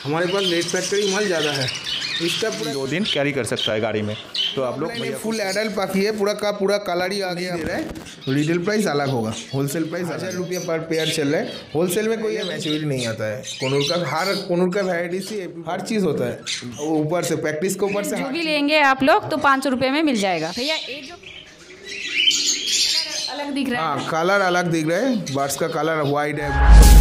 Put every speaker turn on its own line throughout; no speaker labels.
हमारे पास red factory माल ज़्यादा है। इसका पूरा
2 दिन कैरी कर सकता है गाड़ी में। तो आप लोग
फुल एडल्ट पाखी है, पूरा का पूरा कलर ही आ गया है। रिटेल प्राइस अलग होगा, होलसेल प्राइस 1000 रुपये पर पेयर चल रहा है। होलसेल में कोई मैच्योरिटी नहीं आता है। कोनूर का वैरायटी से हर चीज़ होता है। ऊपर से प्रैक्टिस के ऊपर से
जो भी लेंगे आप लोग तो 500 रुपये में मिल जाएगा। भैया ये जो अलग दिख रहा है,
हाँ कलर अलग दिख रहा है। बर्ड्स का कलर वाइट है।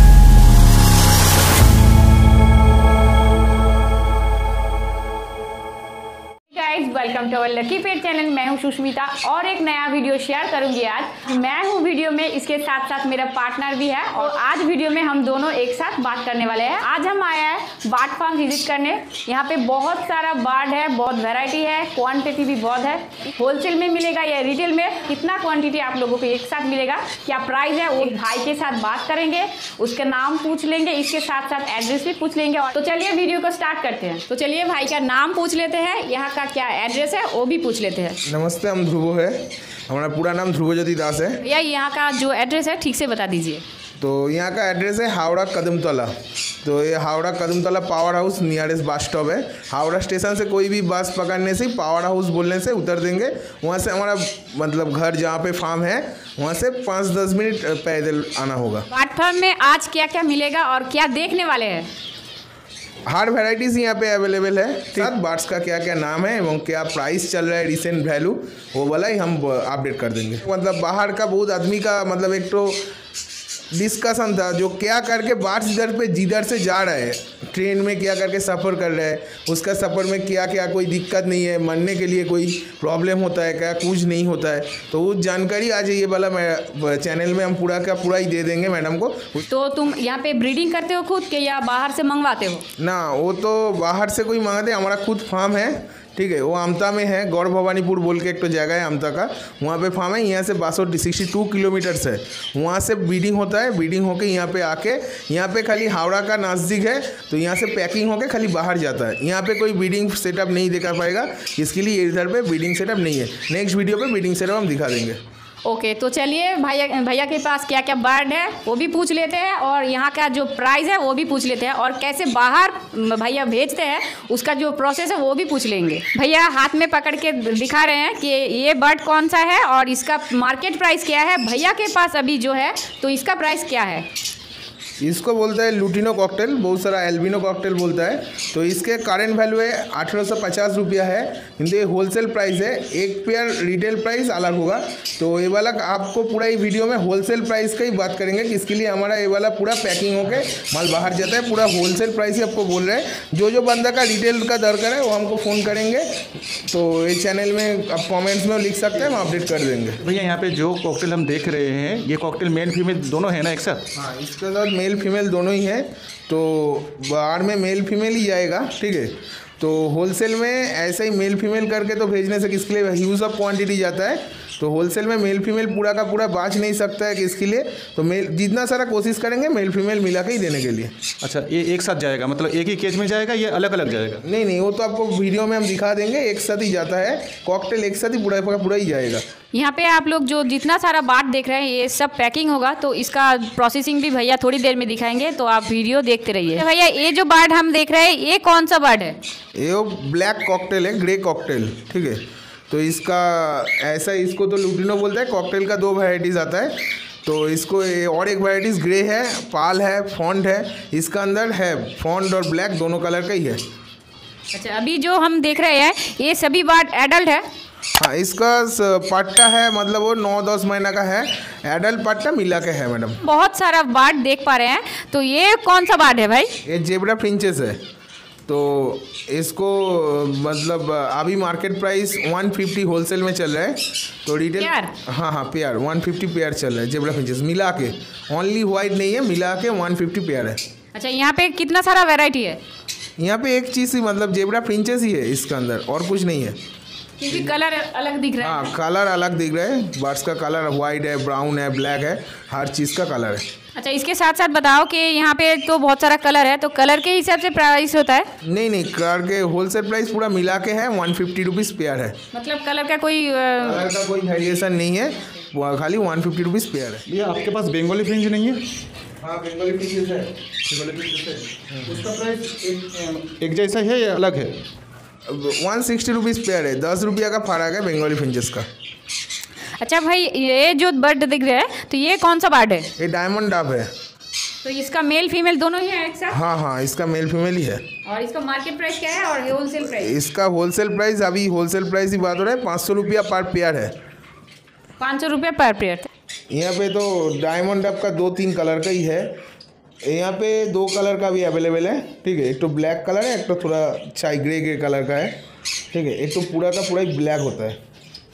Welcome to our lucky pet channel. मैं हूं सुष्मिता और एक नया वीडियो शेयर करूंगी आज। मैं हूं वीडियो में, इसके साथ साथ मेरा पार्टनर भी है और आज वीडियो में हम दोनों एक साथ बात करने वाले हैं। आज हम आए हैं बर्ड फार्म विजिट करने। यहाँ पे बहुत सारा बर्ड है, बहुत वैरायटी है, क्वांटिटी भी बहुत है। होलसेल में मिलेगा या रिटेल में, कितना क्वांटिटी आप लोगों को एक साथ मिलेगा, क्या प्राइस है, वो भाई के साथ बात करेंगे, उसका नाम पूछ लेंगे, इसके साथ साथ एड्रेस भी पूछ लेंगे। तो चलिए वीडियो को स्टार्ट करते हैं। तो चलिए भाई का नाम पूछ लेते हैं, यहाँ का क्या एड्रेस है वो भी पूछ लेते हैं।
नमस्ते, हम ध्रुव है। हमारा पूरा नाम ध्रुव ज्योति दास है।
भैया यहाँ का जो एड्रेस है ठीक से बता दीजिए।
तो यहाँ का एड्रेस है हावड़ा कदमतला। तो ये Howrah Kadamtala power house nearest bus stop है। हावड़ा स्टेशन से कोई भी बस पकड़ने से पावर हाउस बोलने से उतर देंगे। वहाँ से हमारा मतलब घर जहाँ पे फार्म है वहाँ से 5-10 मिनट पैदल आना होगा।
बर्ड फार्म में आज क्या क्या मिलेगा और क्या देखने वाले हैं?
हर वैराइटीज़ यहाँ पे अवेलेबल है। साथ बर्ड्स का क्या क्या नाम है एवं क्या प्राइस चल रहा है, रिसेंट वैल्यू, वो वाला ही हम अपडेट कर देंगे। मतलब बाहर का बहुत आदमी का मतलब एक तो डिस्कशन था जो क्या करके बर्ड्स इधर पे जिधर से जा रहा है, ट्रेन में क्या करके सफ़र कर रहा है, उसका सफ़र में क्या क्या कोई दिक्कत नहीं है, मरने के लिए कोई प्रॉब्लम होता है क्या, कुछ नहीं होता है। तो वो जानकारी आज ये वाला चैनल में हम पूरा का पूरा ही दे देंगे मैडम को।
तो तुम यहाँ पे ब्रीडिंग करते हो खुद के या बाहर से मंगवाते हो?
ना, वो तो बाहर से कोई मंगाते, हमारा खुद फार्म है। ठीक है, वो आमता में है। गौर भवानीपुर बोल के एक तो जगह है आमता का, वहाँ पे फार्म है। यहाँ से 62 किलोमीटर्स है। वहाँ से ब्रीडिंग होता है। ब्रीडिंग होके यहाँ पे आके, यहाँ पे खाली हावड़ा का नज़दीक है तो यहाँ से पैकिंग होके खाली बाहर जाता है। यहाँ पे कोई ब्रीडिंग सेटअप नहीं दिखा पाएगा, इसके लिए इधर पे ब्रीडिंग सेटअप नहीं है। नेक्स्ट वीडियो पे ब्रीडिंग सेटअप हम दिखा देंगे।
ओके, तो चलिए भैया के पास क्या क्या बर्ड है वो भी पूछ लेते हैं और यहाँ का जो प्राइस है वो भी पूछ लेते हैं और कैसे बाहर भैया भेजते हैं उसका जो प्रोसेस है वो भी पूछ लेंगे। भैया हाथ में पकड़ के दिखा रहे हैं कि ये बर्ड कौन सा है और इसका मार्केट प्राइस क्या है। भैया के पास अभी जो है तो इसका प्राइस क्या है?
इसको बोलता है लुटिनो कॉकटेल, बहुत सारा एल्बिनो कॉकटेल बोलता है। तो इसके करेंट वैल्यू है 1850 रुपया है, किंतु ये होलसेल प्राइस है। एक पेयर रिटेल प्राइस अलग होगा। तो ये वाला आपको पूरा ही वीडियो में होलसेल प्राइस का ही बात करेंगे कि इसके लिए हमारा ये वाला पूरा पैकिंग होके माल बाहर जाता है। पूरा होलसेल प्राइस ही आपको बोल रहे हैं। जो बंदा का रिटेल का दरकार है वो हमको फ़ोन करेंगे, तो ये चैनल में आप कॉमेंट्स में लिख सकते हैं, हम अपडेट कर देंगे।
भैया यहाँ पे जो कॉकटेल हम देख रहे हैं, ये कॉकटेल मेल फीमेल दोनों है ना एक साथ?
हाँ, इसके साथ मेल फीमेल दोनों ही है। तो बाहर में मेल फीमेल ही जाएगा। ठीक है, तो होलसेल में ऐसे ही मेल फीमेल करके तो भेजने से किसके लिए ह्यूज ऑफ क्वांटिटी जाता है। तो होलसेल में मेल फीमेल पूरा का पूरा बाँच नहीं सकता है किसके लिए। तो मेल जितना सारा कोशिश करेंगे मेल फीमेल मिला के ही देने के लिए।
अच्छा, ये एक साथ जाएगा, मतलब एक ही केज में जाएगा, ये अलग अलग जाएगा?
नहीं, वो तो आपको वीडियो में हम दिखा देंगे। एक साथ ही जाता है कॉकटेल, एक साथ ही पूरा ही जाएगा।
यहाँ पे आप लोग जो जितना सारा बात देख रहे हैं ये सब पैकिंग होगा, तो इसका प्रोसेसिंग भी भैया थोड़ी देर में दिखाएंगे, तो आप वीडियो देखते रहिए। तो भैया ये जो बर्ड हम देख रहे हैं ये कौन सा बर्ड है?
ये ब्लैक कॉकटेल है, ग्रे कॉकटेल। ठीक है, तो इसका ऐसा, इसको तो लुटिनो बोलता है। कॉकटेल का 2 वैराइटीज़ आता है। तो इसको और एक वैराइटीज़ ग्रे है, पाल है, फॉन्ट है। इसका अंदर है फॉन्ट और ब्लैक दोनों कलर का ही है।
अच्छा, अभी जो हम देख रहे हैं ये सभी बर्ड एडल्ट है?
हाँ, इसका पट्टा है, मतलब वो 9-10 महीना का है। एडल्ट पट्टा मिला के है मैडम।
बहुत सारा बर्ड देख पा रहे हैं, तो ये कौन सा बर्ड है भाई?
ये जेब्रा प्रिंसेस है। तो इसको मतलब अभी मार्केट प्राइस 150 होलसेल में चल रहा है। तो रिटेल हाँ पेयर 150 पेयर चल रहा है। जेब्रा प्रिंसेस मिला के, ओनली वाइट नहीं है, मिला के 150 पेयर है।
अच्छा, यहाँ पे कितना सारा वैरायटी है?
यहाँ पे एक चीज़ ही, मतलब जेब्रा प्रिंसेस ही है इसके अंदर, और कुछ नहीं है।
क्योंकि कलर अलग दिख रहा है।
हाँ, कलर अलग दिख रहा है। बर्ड्स का कलर वाइट है, ब्राउन है, ब्लैक है, हर चीज़ का कलर है।
अच्छा, इसके साथ साथ बताओ कि यहाँ पे तो बहुत सारा कलर है, तो कलर के हिसाब से प्राइस होता है?
नहीं, कलर के होलसेल प्राइस पूरा मिला के है 150 रुपीज़ पेयर है।
मतलब कलर का कोई
वेरिएशन नहीं है, खाली 150 रुपीज़ पेयर है।
भैया आपके पास बंगाली फ्रिंज नहीं है?
हाँ बंगाली फिंचेस है।
उसका प्राइस एक जैसा है या अलग है?
160 रुपीज़ पेयर है, 10 रुपया का फर्क है बंगाली फिंचेस का।
अच्छा भाई, ये जो बर्ड दिख रहा है तो ये कौन सा बर्ड है?
ये डायमंड डव है।
तो इसका मेल फीमेल दोनों ही है एक साथ?
हाँ, इसका मेल फीमेल ही है।
और इसका मार्केट प्राइस क्या है और होलसेल प्राइस?
इसका होलसेल प्राइस, अभी होलसेल प्राइस की बात हो रहा है, 500 रुपया पर पेयर है।
500 रुपये पर पेयर।
यहाँ पे तो डायमंड डब का 2-3 कलर का ही है। यहाँ पे 2 कलर का भी अवेलेबल है, ठीक है। एक तो ब्लैक कलर है, एक तो थोड़ा चाय ग्रे कलर का है, ठीक है। एक तो पूरा का पूरा ही ब्लैक होता है।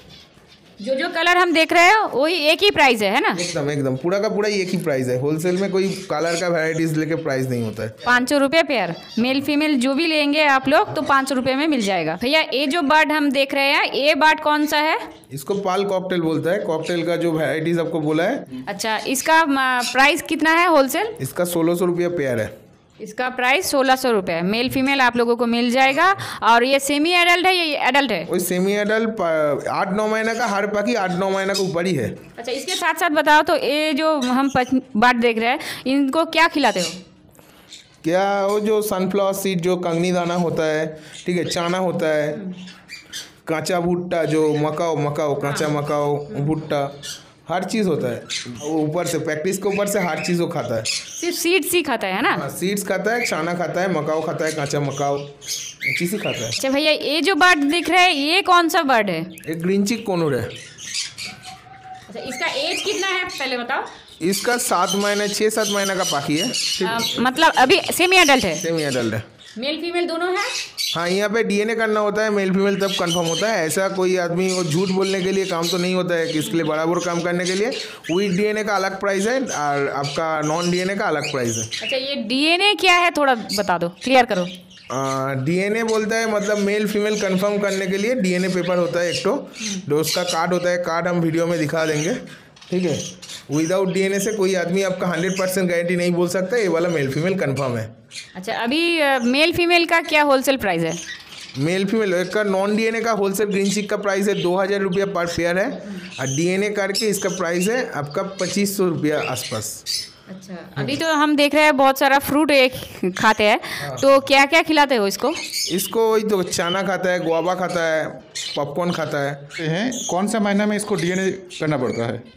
जो कलर हम देख रहे हैं वही एक ही प्राइस है ना?
एकदम पूरा का पूरा ही एक ही प्राइस है। होलसेल में कोई कलर का वैरायटीज लेके प्राइस नहीं होता है।
500 रुपये पेयर, मेल फीमेल जो भी लेंगे आप लोग तो 500 रुपये में मिल जाएगा। भैया ये जो बर्ड हम देख रहे हैं ये बर्ड कौन सा है?
इसको पाल कॉकटेल बोलता है। कॉकटेल का जो वैरायटीज आपको बोला है।
अच्छा, इसका प्राइस कितना है होलसेल?
इसका 1600 रुपया पेयर है।
इसका प्राइस 1600 रुपये, मेल फीमेल आप लोगों को मिल जाएगा। और ये सेमी एडल्ट है या ये एडल्ट है?
वही सेमी एडल्ट 8-9 महीने का, हर पाखी 8-9 महीने का ऊपर ही है।
अच्छा, इसके साथ साथ बताओ तो ये जो हम बर्ड देख रहे हैं इनको क्या खिलाते हो?
क्या वो जो सनफ्लावर सीड, जो कंगनी दाना होता है, ठीक है, चाना होता है, कांचा भुट्टा, जो मकाओ कांचा मकाओ भुट्टा, हर चीज़ होता है। वो ऊपर से प्रैक्टिस के ऊपर से हर चीज़ वो खाता है।
सिर्फ सीड्स ही खाता है ना?
सीड्स खाता है, चाना खाता है, मकाओ खाता है, कांचा मकाओ चीज़ ही खाता है।
अच्छा भैया, ये जो बर्ड दिख रहा है ये कौन सा बर्ड है?
एक ग्रीन चिक कोनूर है।
अच्छा, इसका एज कितना है पहले बताओ?
इसका 6-7 महीने का पाखी है।
मतलब अभी सेमी एडल्ट है?
सेमी एडल्ट है।
मेल फीमेल दोनों है?
हाँ, यहाँ पे डीएनए करना होता है, मेल फीमेल तब कंफर्म होता है। ऐसा कोई आदमी वो झूठ बोलने के लिए काम तो नहीं होता है कि इसके लिए बराबर काम करने के लिए। विद डीएनए का अलग प्राइस है और आपका नॉन डीएनए का अलग प्राइस है।
अच्छा, ये डीएनए क्या है थोड़ा बता दो, क्लियर करो।
डीएनए बोलता है मतलब मेल फीमेल कंफर्म करने के लिए डीएनए पेपर होता है एक तो उसका कार्ड होता है। कार्ड हम वीडियो में दिखा देंगे, ठीक है। विदाउट डीएनए से कोई आदमी आपका 100% गारंटी नहीं बोल सकता ये वाला मेल फीमेल कंफर्म है।
अच्छा, अभी मेल फीमेल का क्या होलसेल प्राइस है?
मेल फीमेल का नॉन डीएनए का होलसेल ग्रीन चिक का प्राइस है 2000 रुपया पर पेयर है। और डीएनए करके इसका प्राइस है आपका 2500 रुपया आसपास।
अच्छा, अभी तो हम देख रहे हैं बहुत सारा फ्रूट एक खाते हैं, तो क्या क्या खिलाते हो इसको?
इसको वही तो चाना खाता है, गुआवा खाता है, पॉपकॉर्न खाता है।
कौन सा महीना में इसको डीएनए करना पड़ता है?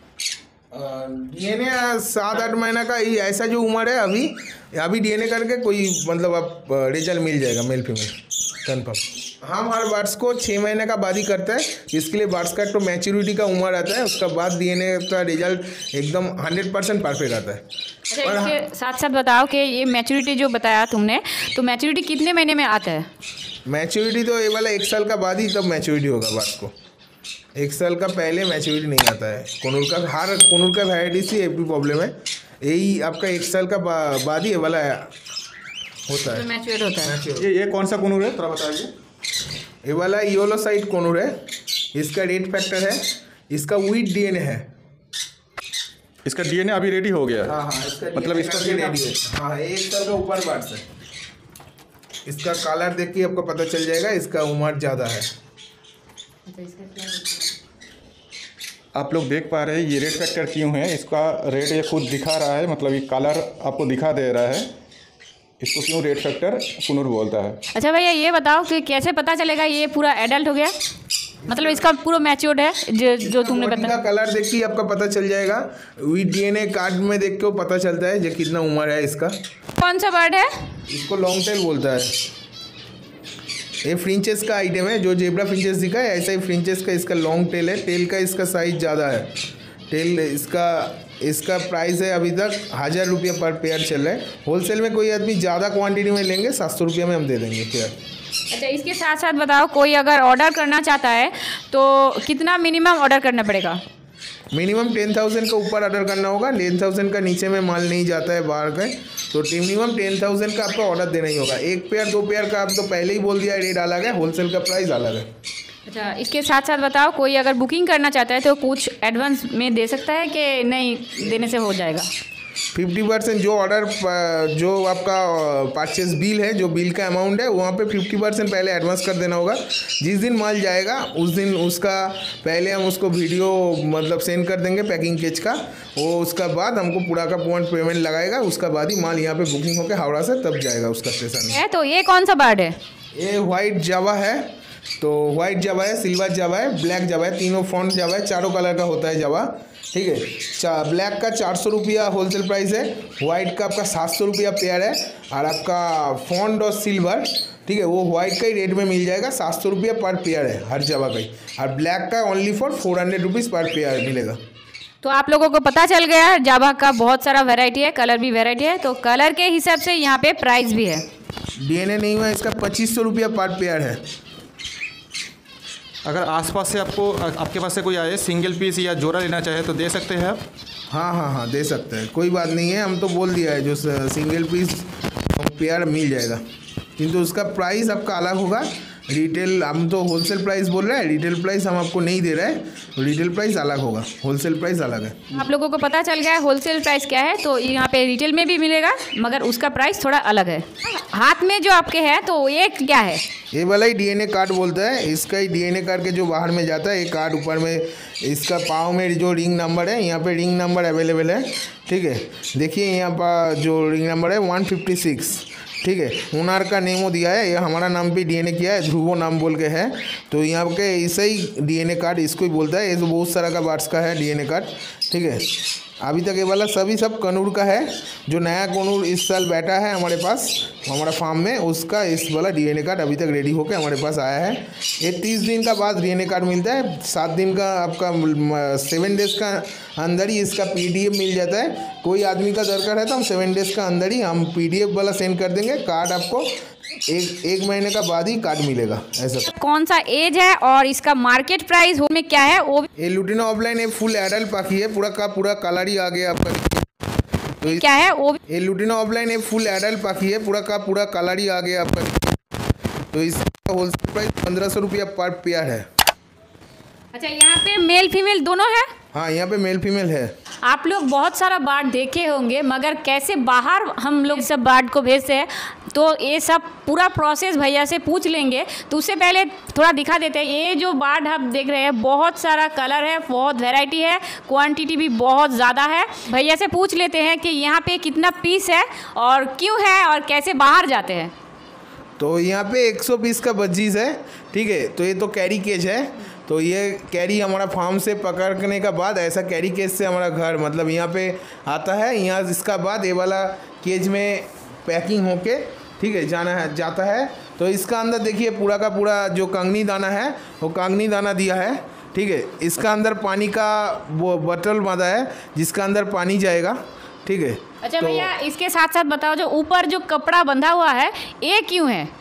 डीएनए 7-8 महीना का ही ऐसा जो उम्र है अभी डीएनए करके कोई मतलब आप रिजल्ट मिल जाएगा मेल फीमेल कन्फर्म। हम हर बर्ड्स को 6 महीने का बाद ही करता है। इसके लिए बर्ड्स का तो मैच्योरिटी का उम्र आता है, उसका बाद डीएनए का रिजल्ट एकदम 100% परफेक्ट आता है।
अच्छा, इसके साथ साथ बताओ कि ये मैच्योरिटी जो बताया तुमने, तो मैच्योरिटी कितने महीने में आता है?
मैच्योरिटी तो ये वाला 1 साल का बाद ही तब मैच्योरिटी होगा बर्ड्स को। 1 साल का पहले मैच्योरिटी नहीं आता है। कोनूर का हर कोनूर का वैरायटी से एक भी प्रॉब्लम है, यही आपका 1 साल का बाद ही ये वाला होता है,
मैच्योर होता है।
ये कौन सा कोनूर है थोड़ा बताइए?
ये वाला येलो साइड कोनूर है। इसका रेड फैक्टर है, इसका विद डीएनए है।
इसका डीएनए अभी रेडी हो गया?
हाँ, इसका
मतलब इसका
रेडी है। हाँ, 1 साल का ऊपर बर्ड्स है। इसका कलर देख के आपको पता चल जाएगा इसका उम्र ज़्यादा है।
आप लोग देख पा रहे हैं ये रेड फैक्टर क्यों है, इसका रेड ये खुद दिखा रहा है, मतलब ये कलर आपको दिखा दे रहा है। इसको क्यों रेड फैक्टर कुनूर बोलता है।
अच्छा भैया, ये बताओ कि कैसे पता चलेगा ये पूरा एडल्ट हो गया, मतलब इसका पूरा मैच्योर्ड है जो तुमने बताया?
कलर देख के आपका पता चल जाएगा। विद डीएनए कार्ड में देख के पता चलता है जो कितना उम्र है इसका।
कौन सा बर्ड है?
इसको लॉन्ग टेल बोलता है। ये फ्रिंचेस का आइटम है, जो जेब्रा फ्रिंचेस दिखा है ऐसा ही फ्रिंचेस का इसका लॉन्ग टेल है। टेल का इसका साइज ज़्यादा है। टेल इसका प्राइस है अभी तक 1000 रुपया पर पेयर चल रहा है। होलसेल में कोई आदमी ज़्यादा क्वांटिटी में लेंगे 700 रुपया में हम दे देंगे पेयर।
अच्छा, इसके साथ साथ बताओ कोई अगर ऑर्डर करना चाहता है तो कितना मिनिमम ऑर्डर करना पड़ेगा?
मिनिमम 10,000 का ऊपर ऑर्डर करना होगा। 10,000 का नीचे में माल नहीं जाता है बाहर का, तो मिनिमम 10,000 का आपको ऑर्डर देना ही होगा। 1 पेयर 2 पेयर का आप तो पहले ही बोल दिया रेट अलग है, होलसेल का प्राइस अलग है।
अच्छा, इसके साथ साथ बताओ कोई अगर बुकिंग करना चाहता है तो कुछ एडवांस में दे सकता है कि नहीं देने से हो जाएगा?
50% जो ऑर्डर जो आपका परचेज बिल है, जो बिल का अमाउंट है वहाँ पे 50% पहले एडवांस कर देना होगा। जिस दिन माल जाएगा उस दिन उसका पहले हम उसको वीडियो मतलब सेंड कर देंगे पैकिंग केज का, वो उसका बाद हमको पूरा का पूरा पेमेंट लगाएगा, उसका बाद ही माल यहाँ पे बुकिंग होकर हावड़ा से तब जाएगा उसका स्टेशन में।
तो ये कौन सा बर्ड है?
ये वाइट जावा है, तो वाइट जावा है, सिल्वर जावा है, ब्लैक जावा है, तीनों फॉन्ट जावा है, चारों कलर का होता है जावा। ठीक है, ब्लैक का 400 रुपया होलसेल प्राइस है, वाइट का आपका 700 रुपया पेयर है, और आपका फॉन्ट और सिल्वर ठीक है वो वाइट का ही रेट में मिल जाएगा, 700 रुपया पर पेयर है हर जावा का ही, और ब्लैक का only for 400 rupees per pair मिलेगा।
तो आप लोगों को पता चल गया है जावा का बहुत सारा वैरायटी है, कलर भी वैरायटी है, तो कलर के हिसाब से यहाँ पे प्राइस भी है।
डीएनए नहीं हुआ इसका 2500 रुपया पर पेयर है।
अगर आसपास से आपके पास से कोई आए सिंगल पीस या जोड़ा लेना चाहे तो दे सकते हैं आप?
हाँ दे सकते हैं, कोई बात नहीं है, हम तो बोल दिया है जो सिंगल पीस पेयर मिल जाएगा, किंतु उसका प्राइस आपका अलग होगा। रिटेल हम तो होलसेल प्राइस बोल रहे हैं, रिटेल प्राइस हम आपको नहीं दे रहे हैं, तो रिटेल प्राइस अलग होगा, होलसेल प्राइस अलग है।
आप लोगों को पता चल गया है होलसेल प्राइस क्या है, तो यहाँ पे रिटेल में भी मिलेगा मगर उसका प्राइस थोड़ा अलग है। हाथ में जो आपके है तो ये क्या है?
ये वाला ही डीएनए कार्ड बोलता है, इसका ही डीएनए कार्ड के जो बाहर में जाता है ये कार्ड ऊपर में, इसका पाँव में जो रिंग नंबर है, यहाँ पे रिंग नंबर अवेलेबल है। ठीक है, देखिए यहाँ पर जो रिंग नंबर है 156, ठीक है, ओनर का नेमो दिया है, ये हमारा नाम भी डीएनए किया है, ध्रुवो नाम बोल के है, तो यहाँ के ऐसा ही डीएनए कार्ड इसको ही बोलता है। ये तो बहुत सारा का बार्ड्स का है डीएनए कार्ड। ठीक है, अभी तक ये वाला सभी सब कनूर का है, जो नया कनूर इस साल बैठा है हमारे पास हमारा फार्म में, उसका इस वाला डीएनए कार्ड अभी तक रेडी होकर हमारे पास आया है। ये 30 दिन का बाद डीएनए कार्ड मिलता है, 7 दिन का आपका 7 डेज़ का अंदर ही इसका पीडीएफ मिल जाता है। कोई आदमी का दरकार है तो हम 7 डेज़ का अंदर ही हम पीडीएफ वाला सेंड कर देंगे, कार्ड आपको एक महीने का बाद ही कार्ड मिलेगा। ऐसा
कौन सा एज है और इसका मार्केट प्राइस में क्या है वो?
ये लुटिनो ऑफलाइन एक फुल एडल्ट पाखी है, पूरा का पूरा कलर ही आ गया आपका। तो
क्या है वो?
ये लुटिनो ऑफलाइन एक फुल एडल्ट पाखी है, पूरा का पूरा कलर ही आ गया आपका। तो इसका होलसेल प्राइस 1500 रुपया पर पेयर है।
अच्छा, यहाँ पे मेल फीमेल दोनों है?
हाँ, यहाँ पे मेल फीमेल है।
आप लोग बहुत सारा बार्ड देखे होंगे, मगर कैसे बाहर हम लोग सब बार्ड को भेजते हैं, तो ये सब पूरा प्रोसेस भैया से पूछ लेंगे। तो उससे पहले थोड़ा दिखा देते हैं, ये जो बार्ड आप देख रहे हैं बहुत सारा कलर है, बहुत वैरायटी है, क्वांटिटी भी बहुत ज़्यादा है। भैया से पूछ लेते हैं कि यहाँ पे कितना पीस है और क्यों है और कैसे बाहर जाते हैं।
तो यहाँ पे 120 का बज्जीज है। ठीक है, तो ये तो कैरी केज है, तो ये कैरी हमारा फार्म से पकड़ने का बाद ऐसा कैरी केज से हमारा घर मतलब यहाँ पे आता है। यहाँ इसका बाद ये वाला केज में पैकिंग होके ठीक है जाता है। तो इसका अंदर देखिए पूरा का पूरा जो कंगनी दाना है वो कंगनी दाना दिया है। ठीक है, इसका अंदर पानी का वो बोतल बांधा है जिसका अंदर पानी जाएगा। ठीक है।
अच्छा भैया, इसके साथ साथ बताओ जो ऊपर जो कपड़ा बंधा हुआ है ये क्यों है?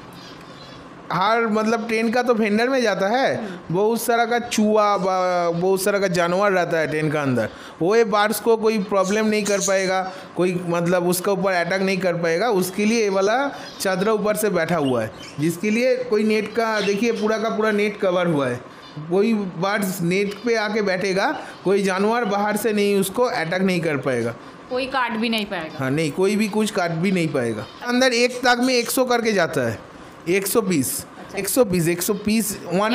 हर मतलब ट्रेन का तो फेंडर में जाता है, बहुत सारा का चूहा बहुत सारा का जानवर रहता है ट्रेन का अंदर, वो ये बार्ड्स को कोई प्रॉब्लम नहीं कर पाएगा, कोई मतलब उसका ऊपर अटैक नहीं कर पाएगा, उसके लिए ये वाला चादरा ऊपर से बैठा हुआ है, जिसके लिए कोई नेट का देखिए पूरा का पूरा नेट कवर हुआ है। कोई बर्ड्स नेट पे आके बैठेगा, कोई जानवर बाहर से नहीं उसको अटैक नहीं कर पाएगा,
कोई काट भी नहीं पाएगा।
हाँ नहीं, कोई भी कुछ काट भी नहीं पाएगा। अंदर एक ताक में 100 करके जाता है, 100 पीस 100 पीस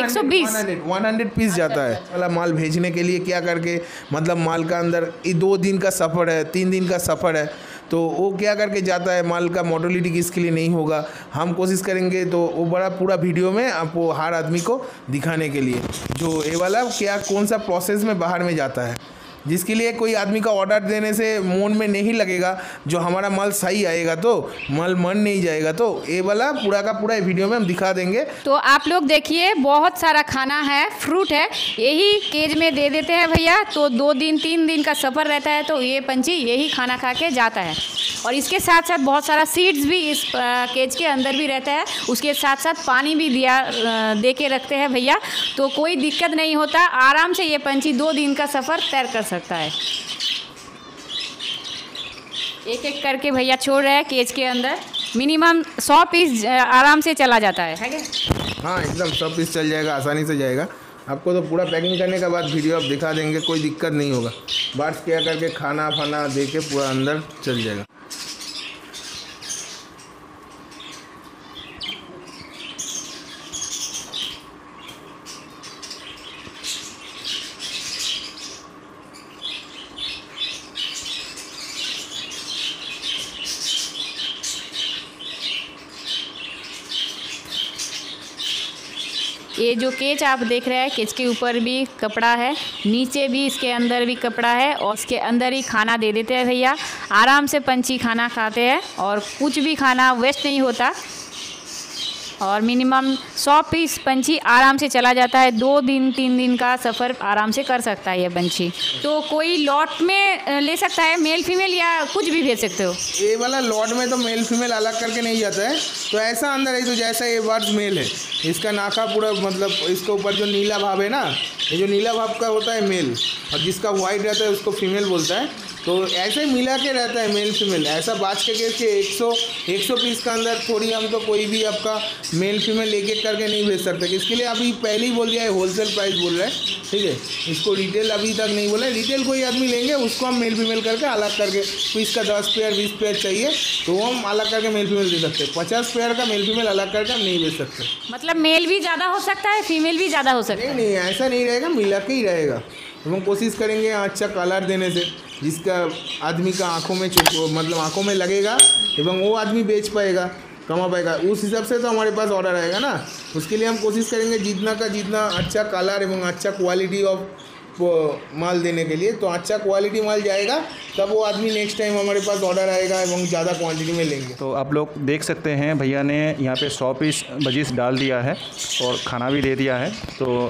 100 पीस जाता है। वाला माल भेजने के लिए क्या करके मतलब माल का अंदर 2 दिन का सफ़र है, 3 दिन का सफ़र है, तो वो क्या करके जाता है, माल का मोर्टेलिटी किसके लिए नहीं होगा। हम कोशिश करेंगे तो वो बड़ा पूरा वीडियो में आपको हर आदमी को दिखाने के लिए जो ये वाला क्या कौन सा प्रोसेस में बाहर में जाता है, जिसके लिए कोई आदमी का ऑर्डर देने से मन में नहीं लगेगा जो हमारा माल सही आएगा, तो माल मन नहीं जाएगा। तो ये वाला पूरा का पूरा वीडियो में हम दिखा देंगे।
तो आप लोग देखिए बहुत सारा खाना है, फ्रूट है, यही केज में दे देते हैं भैया। तो 2 दिन 3 दिन का सफ़र रहता है तो ये पंछी यही खाना खा के जाता है। और इसके साथ साथ बहुत सारा सीड्स भी इस केज के अंदर भी रहता है, उसके साथ साथ पानी भी दे के रखते हैं भैया, तो कोई दिक्कत नहीं होता, आराम से ये पंछी 2 दिन का सफ़र तैर कर सकता है। एक एक करके भैया छोड़ रहे हैं केज के अंदर, मिनिमम 100 पीस आराम से चला जाता है क्या?
हाँ एकदम 100 पीस चल जाएगा, आसानी से जाएगा, आपको तो पूरा पैकिंग करने के बाद वीडियो आप दिखा देंगे, कोई दिक्कत नहीं होगा। बार्स क्या करके खाना फाना दे के पूरा अंदर चल जाएगा।
ये जो केच आप देख रहे हैं, केच के ऊपर भी कपड़ा है, नीचे भी इसके अंदर भी कपड़ा है और इसके अंदर ही खाना दे देते हैं भैया। आराम से पंछी खाना खाते हैं और कुछ भी खाना वेस्ट नहीं होता और मिनिमम 100 पीस पंछी आराम से चला जाता है। 2 दिन 3 दिन का सफ़र आराम से कर सकता है ये पंछी। तो कोई लॉट में ले सकता है, मेल फीमेल या कुछ भी भेज सकते हो?
ये वाला लॉट में तो मेल फीमेल अलग करके नहीं जाता है, तो ऐसा अंदर है। तो जैसा ये बर्ड्स मेल है, इसका नाका पूरा मतलब इसके ऊपर जो नीला भाव है ना, ये जो नीला भाव का होता है मेल, और जिसका वाइट रहता है उसको फीमेल बोलता है। तो ऐसे ही मिला के रहता है मेल फीमेल। ऐसा बाज के केस के 100 पीस का अंदर थोड़ी हम तो कोई भी आपका मेल फीमेल एक एक करके नहीं भेज सकते। इसके लिए अभी पहले ही बोल दिया है, होलसेल प्राइस बोल रहा है, ठीक है। इसको रिटेल अभी तक नहीं बोला है। रिटेल कोई आदमी लेंगे उसको हम मेल फीमेल करके अलग करके, तो इसका 10 पेयर 20 पेयर चाहिए तो हम अलग करके मेल फीमेल दे सकते हैं। 50 पेयर का मेल फीमेल अलग करके हम नहीं भेज सकते।
मतलब मेल भी ज़्यादा हो सकता है, फीमेल भी ज़्यादा हो सकता है?
नहीं, ऐसा नहीं रहेगा, मिला के ही रहेगा। हम कोशिश करेंगे अच्छा कलर देने से, जिसका आदमी का आंखों में मतलब आंखों में लगेगा एवं वो आदमी बेच पाएगा, कमा पाएगा। उस हिसाब से तो हमारे पास ऑर्डर आएगा ना। उसके लिए हम कोशिश करेंगे जितना का जितना अच्छा कलर एवं अच्छा क्वालिटी ऑफ माल देने के लिए। तो अच्छा क्वालिटी माल जाएगा तब वो आदमी नेक्स्ट टाइम हमारे पास ऑर्डर आएगा एवं ज़्यादा क्वांटिटी में लेंगे।
तो आप लोग देख सकते हैं भैया ने यहाँ पे 100 पीस बजीस डाल दिया है और खाना भी दे दिया है। तो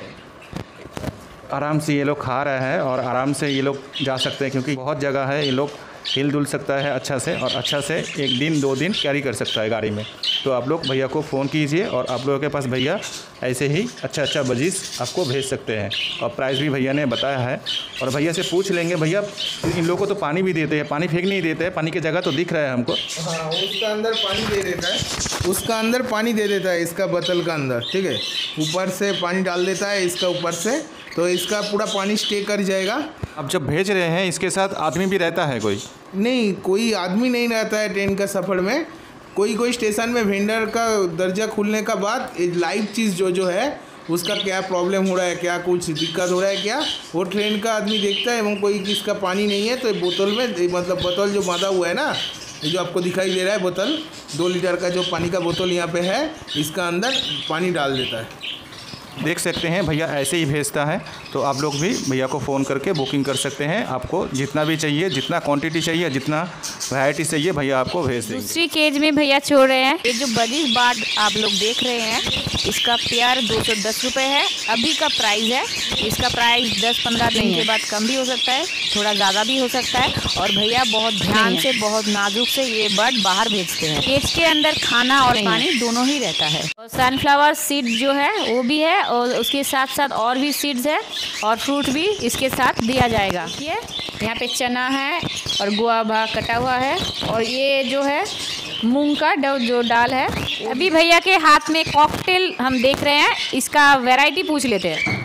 आराम से ये लोग खा रहे हैं और आराम से ये लोग जा सकते हैं, क्योंकि बहुत जगह है, ये लोग हिल डुल सकता है अच्छा से और अच्छा से 1 दिन 2 दिन कैरी कर सकता है गाड़ी में। तो आप लोग भैया को फ़ोन कीजिए और आप लोगों के पास भैया ऐसे ही अच्छा बजीज आपको भेज सकते हैं। और प्राइस भी भैया ने बताया है और भैया से पूछ लेंगे। भैया इन लोगों को तो पानी भी देते हैं, पानी फेंक नहीं देते हैं, पानी की जगह तो दिख रहा है हमको।
हाँ, उसका अंदर पानी दे देता है, उसका अंदर पानी दे देता है इसका बोतल का अंदर, ठीक है। ऊपर से पानी डाल देता है इसका ऊपर से, तो इसका पूरा पानी स्टे कर जाएगा।
अब जब भेज रहे हैं इसके साथ आदमी भी रहता है कोई?
नहीं, कोई आदमी नहीं रहता है ट्रेन का सफ़र में। कोई स्टेशन में वेंडर का दर्जा खुलने का बाद लाइव चीज़ जो है उसका क्या प्रॉब्लम हो रहा है, क्या कुछ दिक्कत हो रहा है क्या, वो ट्रेन का आदमी देखता है। एवं कोई किसका पानी नहीं है तो बोतल में मतलब बोतल जो बांधा हुआ है ना, ये जो आपको दिखाई दे रहा है बोतल, 2 लीटर का जो पानी का बोतल यहाँ पे है, इसका अंदर पानी डाल देता है।
देख सकते हैं भैया ऐसे ही भेजता है। तो आप लोग भी भैया को फ़ोन करके बुकिंग कर सकते हैं। आपको जितना भी चाहिए, जितना क्वांटिटी चाहिए, जितना वैरायटी चाहिए, भैया आपको भेज देंगे।
दूसरी केज में भैया छोड़ रहे हैं। ये जो बजीज बार्ड आप लोग देख रहे हैं, इसका पेयर 210 रुपये है, अभी का प्राइस है। इसका प्राइस 10-15 दिन के बाद कम भी हो सकता है, थोड़ा ज़्यादा भी हो सकता है। और भैया बहुत ध्यान से, बहुत नाजुक से ये बर्ड बाहर भेजते हैं। केज के अंदर खाना और पानी दोनों ही रहता है। और सनफ्लावर सीड जो है वो भी है और उसके साथ साथ और भी सीड्स है और फ्रूट भी इसके साथ दिया जाएगा। ये यहाँ पे चना है और गुआवा कटा हुआ है और ये जो है मूंग का जो डाल है। अभी भैया के हाथ में कॉकटेल हम देख रहे हैं, इसका वैरायटी पूछ लेते हैं।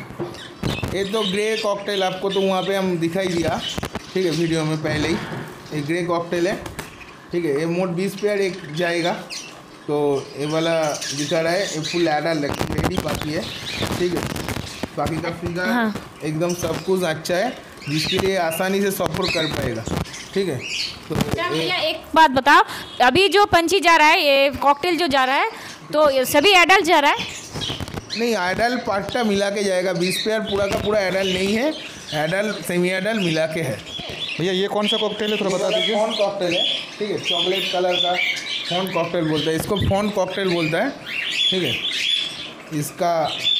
ये तो ग्रे कॉकटेल आपको तो वहाँ पे हम दिखाई दिया, ठीक है, वीडियो में पहले ही। ये ग्रे कॉकटेल है, ठीक है। ये मोट 20 पेयर एक जाएगा। तो ये वाला दिखा रहा है, ये फुल एडल्ट लेडी बाकी है, ठीक है। बाकी का फिगर एकदम सब कुछ अच्छा है, जिसके लिए आसानी से सफ़र कर पाएगा, ठीक है। तो
भैया एक बात बताओ, अभी जो पंछी जा रहा है, ये कॉकटेल जो जा रहा है, तो सभी एडल्ट जा रहा है?
नहीं, एडल्ट पार्टा मिला के जाएगा। 20 पेयर पूरा का पूरा एडल्ट नहीं है, एडल्ट सेमी एडल्ट मिला के है।
भैया ये कौन सा कॉकटेल है, थोड़ा बता दीजिए।
फॉन कॉकटेल है, ठीक है, चॉकलेट कलर का फॉन कॉकटेल बोलता है इसको, फॉन कॉकटेल बोलता है, ठीक है। इसका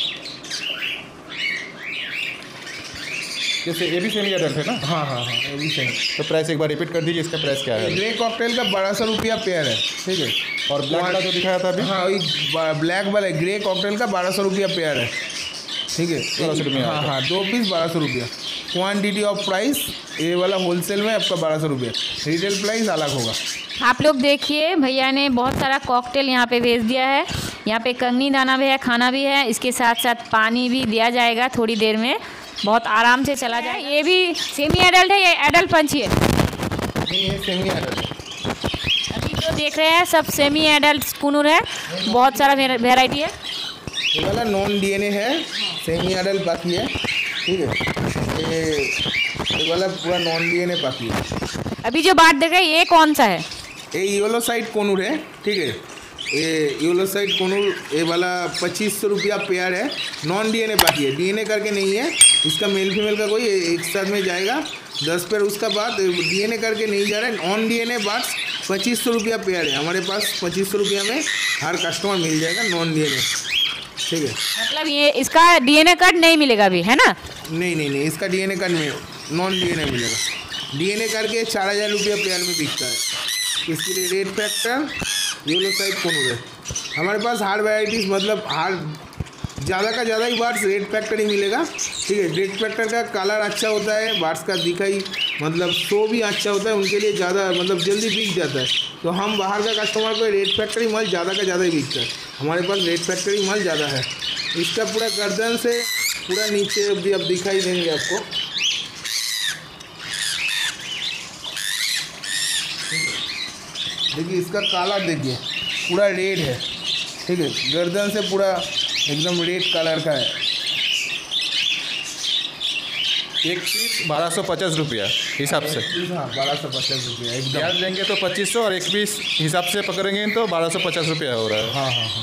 जैसे ये भी सेमी एडल्ट है ना?
हाँ, ये भी सेमी।
तो प्राइस एक बार रिपीट कर दीजिए, इसका प्राइस क्या है?
ग्रे कॉकटेल का 1200 रुपया पेयर है, ठीक है।
और ब्लैक वाला जो दिखाया था अभी?
हाँ, वही ब्लैक वाला ग्रे कॉकटेल का 1200 रुपया पेयर है, ठीक है।
1200 रुपये?
हाँ, 2 पीस 1200 रुपया। क्वान्टिटी ऑफ प्राइस ये वाला होलसेल में आपका 1200 रुपया, रिटेल प्राइस अलग होगा।
आप लोग देखिए, भैया ने बहुत सारा कॉकटेल यहाँ पे भेज दिया है यहाँ पे कंगनी दाना भी है, खाना भी है, इसके साथ साथ पानी भी दिया जाएगा थोड़ी देर में, बहुत आराम से चला जाए। ये भी सेमी एडल्ट है, ये एडल्ट पंछी है?
नहीं, ये सेमी एडल्ट है।
अभी जो देख रहे हैं सब सेमी एडल्ट कुनूर है, बहुत सारा वेराइटी है।
ये वाला नॉन डीएनए है, सेमी एडल्ट बाकी है, ठीक है। ये वाला पूरा नॉन डीएनए बाकी है।
अभी जो बात देख रहे हैं ये कौन सा है?
ये येलो साइड कोनूर है, ठीक है। ये येलो साइड कोनूर, ये वाला 2500 रुपया पेयर है। नॉन डीएनए बाकी है, डीएनए करके नहीं है इसका। मेल फीमेल का कोई एक साथ में जाएगा 10 पेयर, उसका बाद डीएनए करके नहीं जा रहा है। नॉन डीएनए बर्ड्स 2500 रुपया पेयर है हमारे पास। 2500 रुपया में हर कस्टमर मिल जाएगा नॉन डीएनए, ठीक है।
मतलब ये इसका डीएनए कार्ड नहीं मिलेगा अभी, है ना?
नहीं, इसका डीएनए कार्ड में नॉन डीएनए मिलेगा। डीएनए करके 4000 रुपया पेयर में बिकता है। इसके लिए red factor yellow side conure है हमारे पास। हार्ड वैराइटीज़ मतलब हार्ड ज़्यादा का ज़्यादा ही बार्ड्स रेड फैक्टर ही मिलेगा, ठीक है। रेड फैक्टर का कलर अच्छा होता है, बार्ड्स का दिखाई मतलब शो भी अच्छा होता है, उनके लिए ज़्यादा मतलब जल्दी बिक जाता है। तो हम बाहर का कस्टमर को रेड फैक्ट्री माल ज़्यादा का ज़्यादा ही बिकता है, हमारे पास रेड फैक्ट्री माल ज़्यादा है। इसका पूरा गर्दन से पूरा नीचे भी अब दिखाई देंगे आपको। देखिए इसका काला देखिए पूरा रेड है, ठीक है। गर्दन से पूरा एकदम रेड कलर का है।
एक पीस 1250 रुपया हिसाब से।
हाँ, 1250 रुपया एकदम।
प्याज लेंगे तो 2500 और एक पीस हिसाब से पकड़ेंगे तो 1250 रुपया हो रहा है।
हाँ।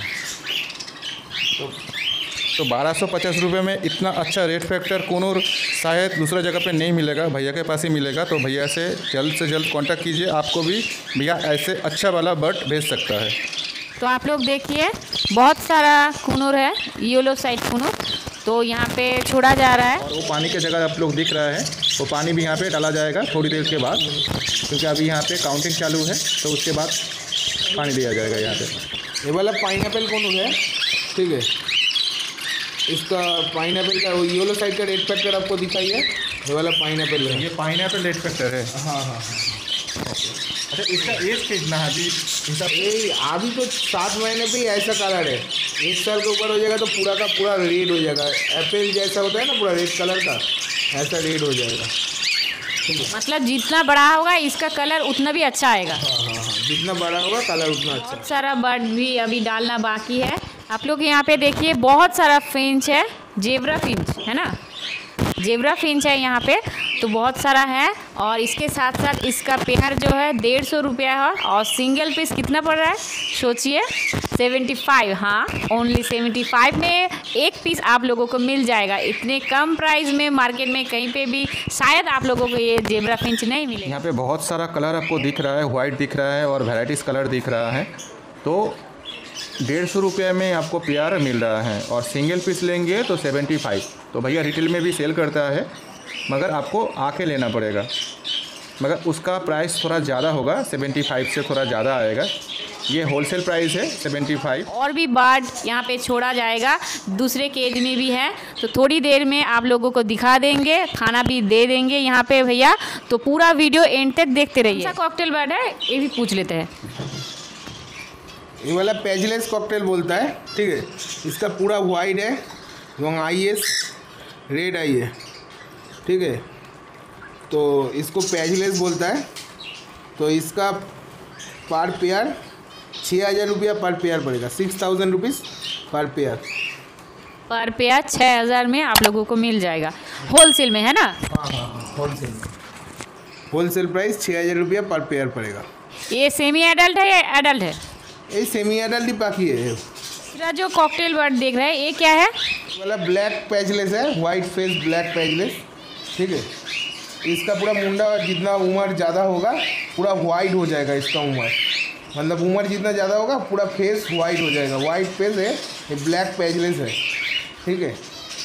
तो 1250 रुपये में इतना अच्छा रेट फैक्टर कोनूर शायद दूसरा जगह पे नहीं मिलेगा, भैया के पास ही मिलेगा। तो भैया से जल्द कांटेक्ट कीजिए, आपको भी भैया ऐसे अच्छा वाला बर्ड भेज सकता है।
तो आप लोग देखिए बहुत सारा कुनूर है, येलो साइड कुनूर, तो यहाँ पे छोड़ा जा रहा है।
और वो पानी की जगह आप लोग दिख रहा है, वो पानी भी यहाँ पे डाला जाएगा थोड़ी देर के बाद, क्योंकि अभी यहाँ पे काउंटिंग चालू है, तो उसके बाद पानी दिया जाएगा यहाँ पे।
ये वाला पाइनएप्पल कोनूर है, ठीक है। इसका पाइनएप्पल का येलो साइड का रेड फैक्टर आपको दिखाई है, ये वाला पाइनएप्पल है।
ये पाइनएप्पल रेड फैक्टर है।
हाँ।
अच्छा, इसका एज कितना है अभी?
ये अभी तो 7 महीने पे ही ऐसा कलर है, 1 साल के ऊपर हो जाएगा तो पूरा का पूरा रेड हो जाएगा। एप्पल जैसा होता है ना पूरा रेड कलर का, ऐसा रेड हो जाएगा।
मतलब जितना बड़ा होगा इसका कलर उतना भी अच्छा आएगा।
हाँ, जितना बड़ा होगा कलर उतना अच्छा।
बहुत सारा बर्ड भी अभी डालना बाकी है। आप लोग यहाँ पे देखिए बहुत सारा फिंच है, जेब्रा फिंच है ना, जेब्रा फिंच है यहाँ पे, तो बहुत सारा है। और इसके साथ साथ इसका पेयर जो है 150 रुपया है, और सिंगल पीस कितना पड़ रहा है सोचिए? 75। हाँ, ओनली 75 में एक पीस आप लोगों को मिल जाएगा। इतने कम प्राइस में मार्केट में कहीं पे भी शायद आप लोगों को ये जेब्रा फिंच नहीं मिलेगा।
यहाँ पे बहुत सारा कलर आपको दिख रहा है, वाइट दिख रहा है और वैराइटीज़ कलर दिख रहा है। तो 150 रुपये में आपको पेयर मिल रहा है, और सिंगल पीस लेंगे तो 75। तो भैया रिटेल में भी सेल करता है, मगर आपको आके लेना पड़ेगा, मगर उसका प्राइस थोड़ा ज़्यादा होगा, 75 से थोड़ा ज़्यादा आएगा। ये होलसेल प्राइस है 75।
और भी बर्ड यहाँ पे छोड़ा जाएगा, दूसरे केज में भी है, तो थोड़ी देर में आप लोगों को दिखा देंगे, खाना भी दे देंगे यहाँ पे भैया। तो पूरा वीडियो एंड तक देखते रहिए। कौन सा कॉकटेल बर्ड है ये भी पूछ लेते हैं।
ये वाला पेजलेस कॉकटेल बोलता है, ठीक है। इसका पूरा वाइड है এবং आईएस रेड आई है, ठीक है। तो इसको पेजलेस बोलता है। तो इसका पर पेयर 6000 रुपया पर पेयर पड़ेगा, 6000 रुपीज़ पर पेयर।
पर पेयर 6000 में आप लोगों को मिल जाएगा, होलसेल में है ना?
हाँ, होलसेल में। होलसेल प्राइस 6000 रुपया पर पेयर पड़ेगा।
ये सेमी एडल्ट है या एडल्ट है?
ये सेमी एडल्ट ही बाकी है।
दूसरा जो कॉकटेल बर्ड देख रहे हैं ये क्या है?
वाला ब्लैक पेजलेस है, वाइट फेस ब्लैक पेजलेस, ठीक है। इसका पूरा मुंडा जितना उम्र ज़्यादा होगा पूरा वाइट हो जाएगा इसका उम्र, मतलब उम्र जितना ज़्यादा होगा पूरा फेस वाइट हो जाएगा। वाइट फेस है, ये ब्लैक पेजलेस है, ठीक है।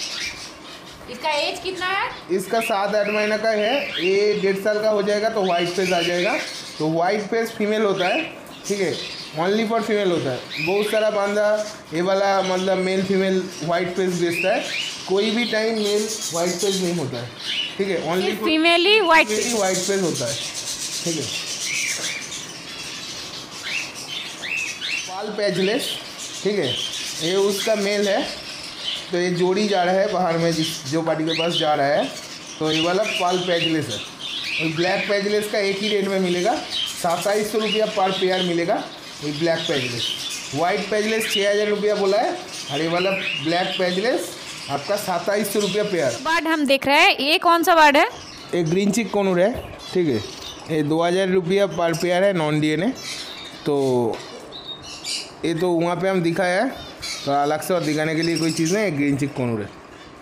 इसका एज कितना है?
इसका 7-8 महीने का है, ये 1.5 साल का हो जाएगा तो वाइट फेस आ जाएगा। तो वाइट फेस फीमेल होता है, ठीक है, ओनली फॉर फीमेल होता है। बहुत सारा बांधा ये वाला मतलब मेल फीमेल वाइट फेस बेचता है, कोई भी टाइम मेल वाइट फेस नहीं होता है, ठीक है। ओनली
फीमेल ही वाइट
फेस होता है, ठीक है। पाल पेजलेस, ठीक है, ये उसका मेल है। तो ये जोड़ी जा रहा है बाहर में, जो पार्टी के पास जा रहा है। तो ये वाला पाल पैजलेस है, और ब्लैक पैजलेस का एक ही रेट में मिलेगा, 2700 रुपया पर पेयर मिलेगा। ये ब्लैक पैजलेस, वाइट पैजलेस 6000 रुपया बोला है, और ये वाला ब्लैक पैजलेस आपका 2700 रुपया पेयर।
बर्ड हम देख रहे हैं, ये कौन सा बर्ड है?
एक ग्रीन चिक कोनूर है, ठीक है, ये 2000 रुपया पर पेयर है, नॉन DNA। तो ये तो वहाँ पे हम दिखाया है, तो अलग से और दिखाने के लिए कोई चीज़ नहीं, एक ग्रीन चिक कोनूर है।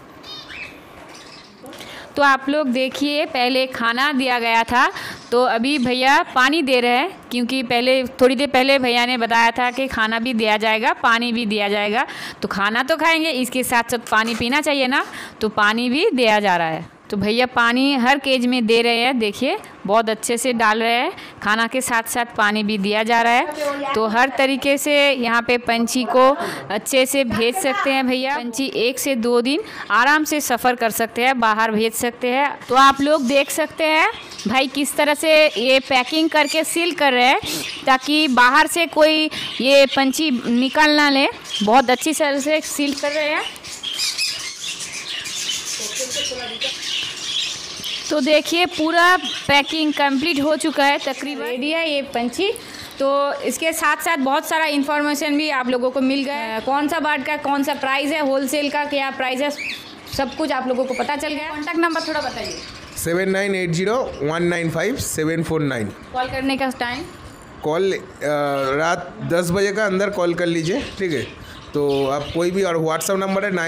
तो आप लोग देखिए, पहले खाना दिया गया था, तो अभी भैया पानी दे रहे हैं, क्योंकि पहले थोड़ी देर पहले भैया ने बताया था कि खाना भी दिया जाएगा, पानी भी दिया जाएगा। तो खाना तो खाएंगे, इसके साथ साथ पानी पीना चाहिए ना, तो पानी भी दिया जा रहा है। तो भैया पानी हर केज में दे रहे हैं, देखिए बहुत अच्छे से डाल रहे हैं, खाना के साथ साथ पानी भी दिया जा रहा है। तो हर तरीके से यहाँ पे पंछी को अच्छे से भेज सकते हैं भैया। पंछी 1 से 2 दिन आराम से सफ़र कर सकते हैं, बाहर भेज सकते हैं। तो आप लोग देख सकते हैं भाई किस तरह से ये पैकिंग करके सील कर रहे हैं, ताकि बाहर से कोई ये पंछी निकल ना ले। बहुत अच्छी तरह से सील कर रहे हैं। तो देखिए पूरा पैकिंग कंप्लीट हो चुका है, तकरीबन रेडी है ये पंछी। तो इसके साथ साथ बहुत सारा इन्फॉर्मेशन भी आप लोगों को मिल गया है, कौन सा बर्ड का कौन सा प्राइस है, होलसेल का क्या प्राइस है, सब कुछ आप लोगों को पता चल गया। कॉन्टैक्ट नंबर थोड़ा बताइए।
7980195749।
कॉल करने का टाइम?
कॉल रात 10 बजे का अंदर कॉल कर लीजिए, ठीक है। तो आप कोई भी, और व्हाट्सअप नंबर है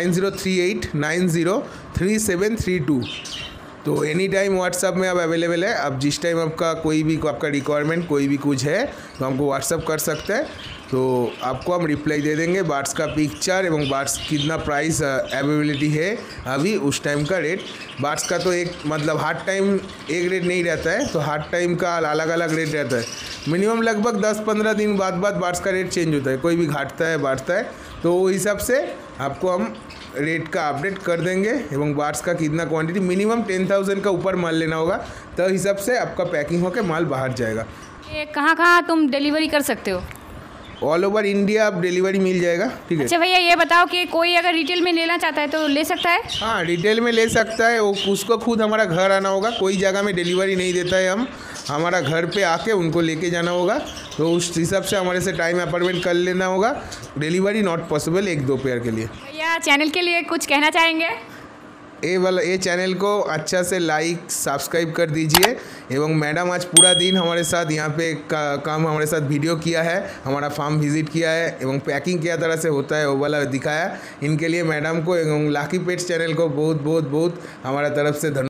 9038903732। तो एनी टाइम व्हाट्सअप में अब अवेलेबल है। अब जिस टाइम आपका कोई भी आपका रिक्वायरमेंट कोई भी कुछ है तो हमको व्हाट्सअप कर सकते हैं, तो आपको हम रिप्लाई दे देंगे। बर्ड्स का पिक्चर एवं बर्ड्स कितना प्राइस अवेलेबिलिटी है अभी, उस टाइम का रेट। बर्ड्स का तो एक मतलब हर टाइम एक रेट नहीं रहता है, तो हर टाइम का अलग अलग रेट रहता है। मिनिमम लगभग 10-15 दिन बाद बर्ड्स का रेट चेंज होता है, कोई भी घटता है बढ़ता है, तो वो हिसाब से आपको हम रेट का अपडेट कर देंगे। एवं बर्ड्स का कितना क्वांटिटी, मिनिमम 10,000 का ऊपर माल लेना होगा, तो हिसाब से आपका पैकिंग होकर माल बाहर जाएगा।
ये कहाँ तुम डिलीवरी कर सकते हो?
ऑल ओवर इंडिया आप डिलीवरी मिल जाएगा, ठीक है।
अच्छा भैया ये बताओ कि कोई अगर रिटेल में लेना चाहता है तो ले सकता है?
हाँ, रिटेल में ले सकता है, उसको खुद हमारा घर आना होगा। कोई जगह में डिलीवरी नहीं देता है, हम हमारा घर पे आके उनको लेके जाना होगा। तो उस हिसाब से हमारे से टाइम अपॉइंटमेंट कर लेना होगा। डिलीवरी नॉट पॉसिबल 1-2 पेयर के लिए।
भैया चैनल के लिए कुछ कहना चाहेंगे?
ये चैनल को अच्छा से लाइक सब्सक्राइब कर दीजिए। एवं मैडम आज पूरा दिन हमारे साथ यहाँ पे काम हमारे साथ वीडियो किया है, हमारा फार्म विजिट किया है एवं पैकिंग क्या तरह से होता है वो वाला दिखाया। इनके लिए मैडम को एवं लकी पेट्स चैनल को बहुत बहुत बहुत हमारा तरफ से धन्यवाद।